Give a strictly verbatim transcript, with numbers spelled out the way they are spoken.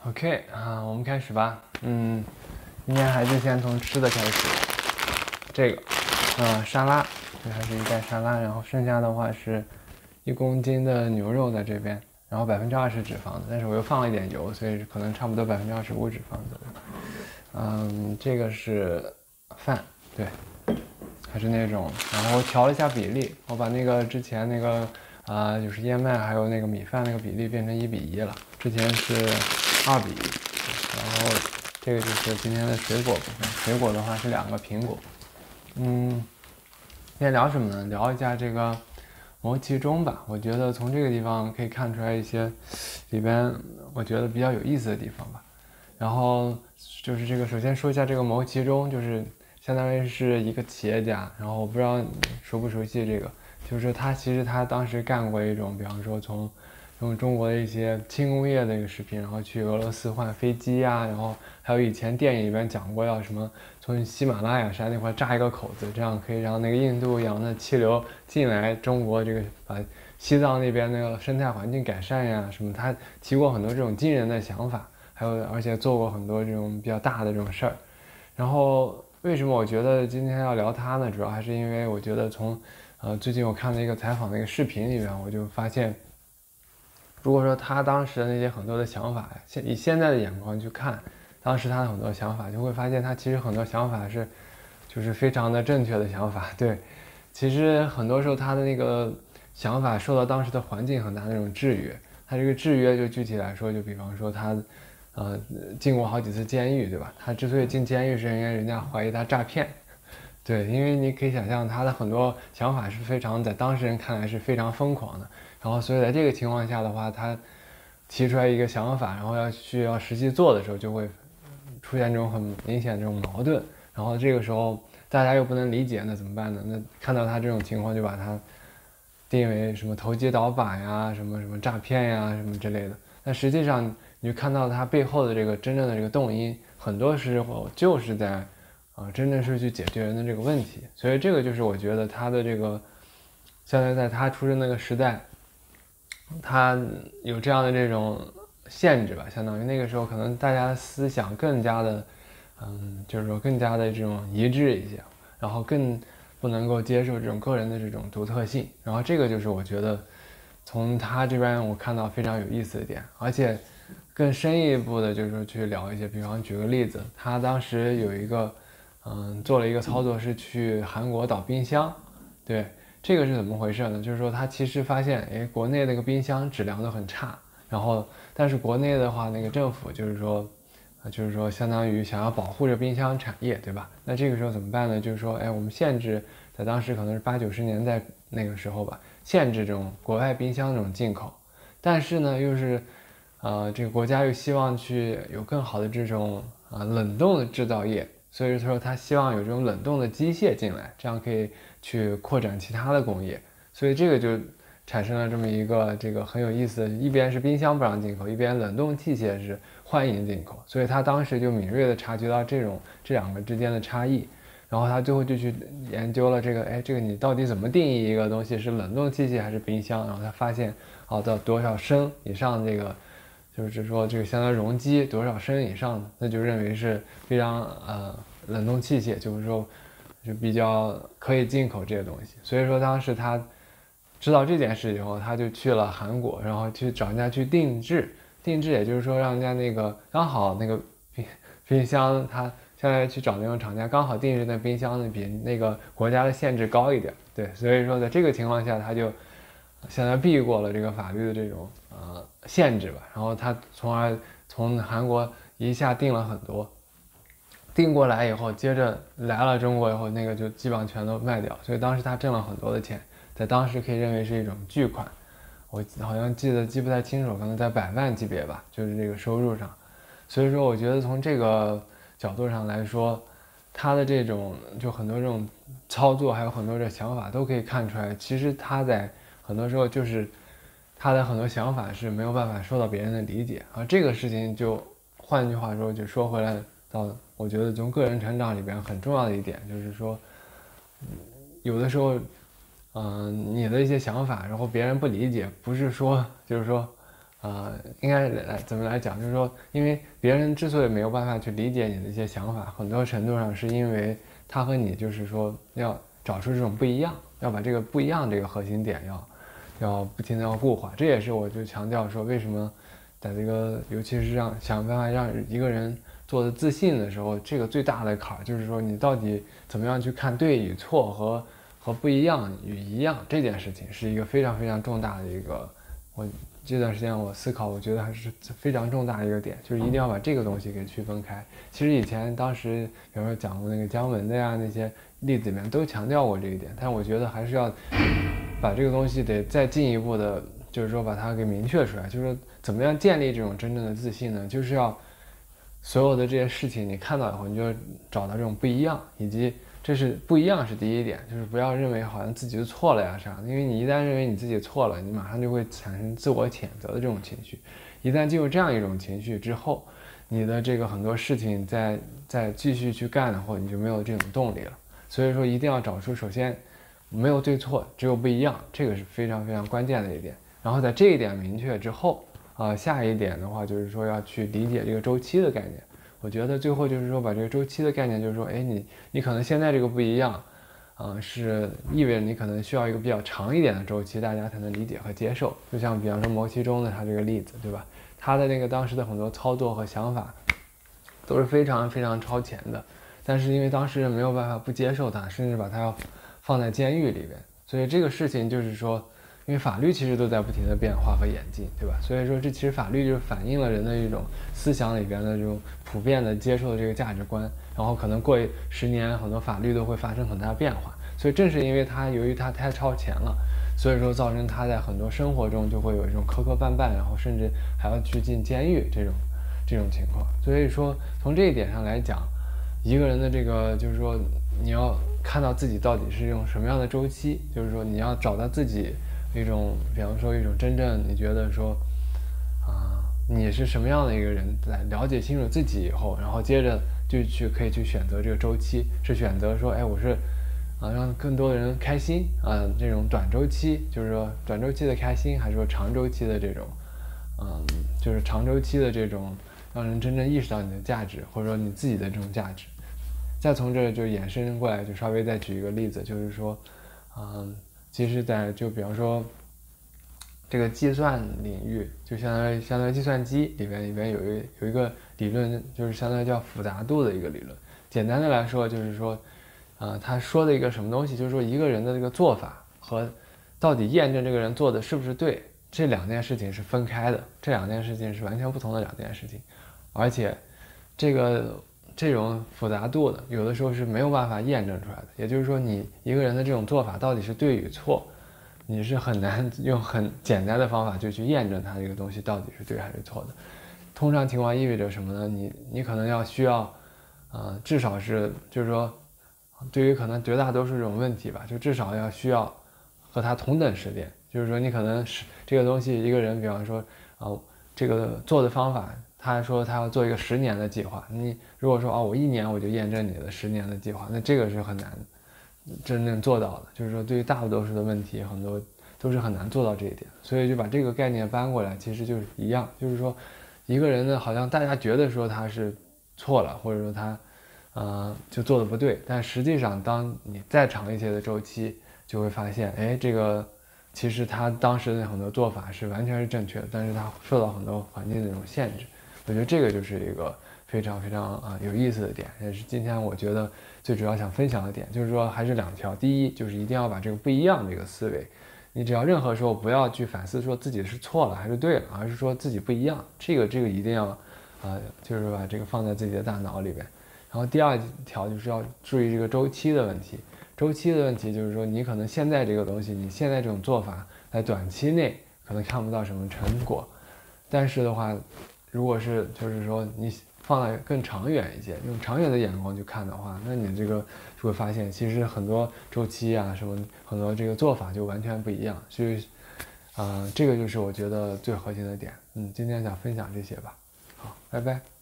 OK 啊，我们开始吧。嗯，今天还是先从吃的开始。这个，呃，沙拉，这还是一袋沙拉，然后剩下的话是一公斤的牛肉在这边，然后百分之二十脂肪的，但是我又放了一点油，所以可能差不多百分之二十五脂肪左右。嗯，这个是饭，对，还是那种，然后我调了一下比例，我把那个之前那个啊、呃，就是燕麦还有那个米饭那个比例变成一比一了，之前是二比一。然后这个就是今天的水果部分，水果的话是两个苹果。嗯，今天聊什么呢？聊一下这个谋其中吧。我觉得从这个地方可以看出来一些里边我觉得比较有意思的地方吧。然后就是这个，首先说一下这个谋其中，就是相当于是一个企业家。然后我不知道你熟不熟悉这个，就是他其实他当时干过一种，比方说从用中国的一些轻工业的一个食品，然后去俄罗斯换飞机呀、啊，然后还有以前电影里边讲过要什么从喜马拉雅山那块炸一个口子，这样可以让那个印度洋的气流进来中国这个把西藏那边那个生态环境改善呀什么，他提过很多这种惊人的想法，还有而且做过很多这种比较大的这种事儿。然后为什么我觉得今天要聊他呢？主要还是因为我觉得从呃最近我看了一个采访的一个视频里面，我就发现。如果说他当时的那些很多的想法，现以现在的眼光去看，当时他的很多想法，就会发现他其实很多想法是，就是非常的正确的想法。对，其实很多时候他的那个想法受到当时的环境很大的那种制约。他这个制约就具体来说，就比方说他，呃，进过好几次监狱，对吧？他之所以进监狱，是因为人家怀疑他诈骗。对，因为你可以想象他的很多想法是非常在当事人看来是非常疯狂的。然后所以在这个情况下的话，他提出来一个想法，然后要去要实际做的时候，就会出现这种很明显的这种矛盾。然后这个时候大家又不能理解，那怎么办呢？那看到他这种情况，就把他定为什么投机倒把呀，什么什么诈骗呀，什么之类的。但实际上，你就看到他背后的这个真正的这个动因，很多时候就是在啊、呃，真正是去解决人的这个问题。所以这个就是我觉得他的这个，相当于在他出生那个时代。他有这样的这种限制吧，相当于那个时候可能大家思想更加的，嗯，就是说更加的这种一致一些，然后更不能够接受这种个人的这种独特性，然后这个就是我觉得从他这边我看到非常有意思的点，而且更深一步的就是说去聊一些，比方举个例子，他当时有一个，嗯，做了一个操作是去韩国倒冰箱，对。这个是怎么回事呢？就是说他其实发现，哎，国内那个冰箱质量都很差，然后但是国内的话，那个政府就是说，啊，就是说相当于想要保护着冰箱产业，对吧？那这个时候怎么办呢？就是说，哎，我们限制，在当时可能是八九十年代那个时候吧，限制这种国外冰箱这种进口，但是呢，又是，呃，这个国家又希望去有更好的这种啊、呃、冷冻的制造业。所以说，他希望有这种冷冻的机械进来，这样可以去扩展其他的工业。所以这个就产生了这么一个这个很有意思的，一边是冰箱不让进口，一边冷冻器械是欢迎进口。所以他当时就敏锐地察觉到这种这两个之间的差异，然后他最后就去研究了这个，哎，这个你到底怎么定义一个东西是冷冻器械还是冰箱？然后他发现，哦，到多少升以上这个。就是说，这个相当于容积多少升以上的，那就认为是非常呃冷冻器械，就是说就比较可以进口这些东西。所以说当时他知道这件事以后，他就去了韩国，然后去找人家去定制，定制也就是说让人家那个刚好那个冰冰箱，他相当于去找那种厂家刚好定制的冰箱呢比那个国家的限制高一点，对，所以说在这个情况下他就相当于避过了这个法律的这种。呃，限制吧，然后他从而从韩国一下订了很多，订过来以后，接着来了中国以后，那个就基本上全都卖掉，所以当时他挣了很多的钱，在当时可以认为是一种巨款，我好像记得记不太清楚，可能在百万级别吧，就是这个收入上，所以说我觉得从这个角度上来说，他的这种就很多这种操作，还有很多的想法都可以看出来，其实他在很多时候就是。他的很多想法是没有办法受到别人的理解，而这个事情就换句话说，就说回来到，我觉得从个人成长里边很重要的一点就是说，有的时候，嗯、呃，你的一些想法，然后别人不理解，不是说就是说， 呃，应该来怎么来讲？就是说，因为别人之所以没有办法去理解你的一些想法，很多程度上是因为他和你就是说要找出这种不一样，要把这个不一样这个核心点要要不停的要固化。这也是我就强调说，为什么在这个尤其是让想办法让一个人做的自信的时候，这个最大的坎儿就是说你到底怎么样去看对与错和和不一样与一样这件事情，是一个非常非常重大的一个我。这段时间我思考，我觉得还是非常重大的一个点，就是一定要把这个东西给区分开。其实以前当时，比如说讲过那个姜文的呀那些例子里面都强调过这一点，但我觉得还是要把这个东西得再进一步的，就是说把它给明确出来，就是说怎么样建立这种真正的自信呢？就是要所有的这些事情你看到以后，你就找到这种不一样，以及这是不一样是第一点，就是不要认为好像自己就错了呀啥的，因为你一旦认为你自己错了，你马上就会产生自我谴责的这种情绪。一旦进入这样一种情绪之后，你的这个很多事情再再继续去干的话，你就没有这种动力了。所以说一定要找出，首先没有对错，只有不一样，这个是非常非常关键的一点。然后在这一点明确之后，啊、呃，下一点的话就是说要去理解这个周期的概念。我觉得最后就是说把这个周期的概念，就是说，哎，你你可能现在这个不一样，啊、呃，是意味着你可能需要一个比较长一点的周期，大家才能理解和接受。就像比方说摩西中的他这个例子，对吧？他的那个当时的很多操作和想法都是非常非常超前的，但是因为当事人没有办法不接受他，甚至把他要放在监狱里边，所以这个事情就是说。因为法律其实都在不停的变化和演进，对吧？所以说这其实法律就是反映了人的一种思想里边的这种普遍的接受的这个价值观，然后可能过十年很多法律都会发生很大变化，所以正是因为它由于它太超前了，所以说造成它在很多生活中就会有一种磕磕绊绊，然后甚至还要去进监狱这种这种情况。所以说从这一点上来讲，一个人的这个就是说你要看到自己到底是用什么样的周期，就是说你要找到自己一种，比方说一种真正你觉得说，啊、呃，你是什么样的一个人，在了解清楚自己以后，然后接着就去可以去选择这个周期，是选择说，哎，我是啊让更多的人开心啊、呃，这种短周期，就是说短周期的开心，还是说长周期的这种，嗯、呃，就是长周期的这种让人真正意识到你的价值，或者说你自己的这种价值。再从这就延伸过来，就稍微再举一个例子，就是说，嗯、呃。其实在就比方说这个计算领域，就相当于相当于计算机里边里边有一有一个理论，就是相当于叫复杂度的一个理论。简单的来说就是说，呃，他说的一个什么东西，就是说一个人的这个做法和到底验证这个人做的是不是对，这两件事情是分开的，这两件事情是完全不同的两件事情，而且这个。这种复杂度的，有的时候是没有办法验证出来的。也就是说，你一个人的这种做法到底是对与错，你是很难用很简单的方法就去验证它这个东西到底是对还是错的。通常情况意味着什么呢？你你可能要需要，呃，至少是就是说，对于可能绝大多数这种问题吧，就至少要需要和它同等时间。就是说，你可能是这个东西，一个人，比方说，啊、呃，这个做的方法。他说他要做一个十年的计划，你如果说啊、哦，我一年我就验证你的十年的计划，那这个是很难真正做到的。就是说，对于大多数的问题，很多都是很难做到这一点。所以就把这个概念搬过来，其实就是一样，就是说，一个人呢，好像大家觉得说他是错了，或者说他，呃，就做的不对，但实际上，当你再长一些的周期，就会发现，哎，这个。其实他当时的很多做法是完全是正确的，但是他受到很多环境的这种限制。我觉得这个就是一个非常非常啊、呃、有意思的点，也是今天我觉得最主要想分享的点，就是说还是两条。第一，就是一定要把这个不一样这个思维，你只要任何时候不要去反思说自己是错了还是对了，而是说自己不一样。这个这个一定要啊、呃，就是把这个放在自己的大脑里边。然后第二条就是要注意这个周期的问题。周期的问题就是说，你可能现在这个东西，你现在这种做法，在短期内可能看不到什么成果，但是的话，如果是就是说你放在更长远一些，用长远的眼光去看的话，那你这个就会发现，其实很多周期啊，什么很多这个做法就完全不一样。所以，啊、呃，这个就是我觉得最核心的点。嗯，今天想分享这些吧。好，拜拜。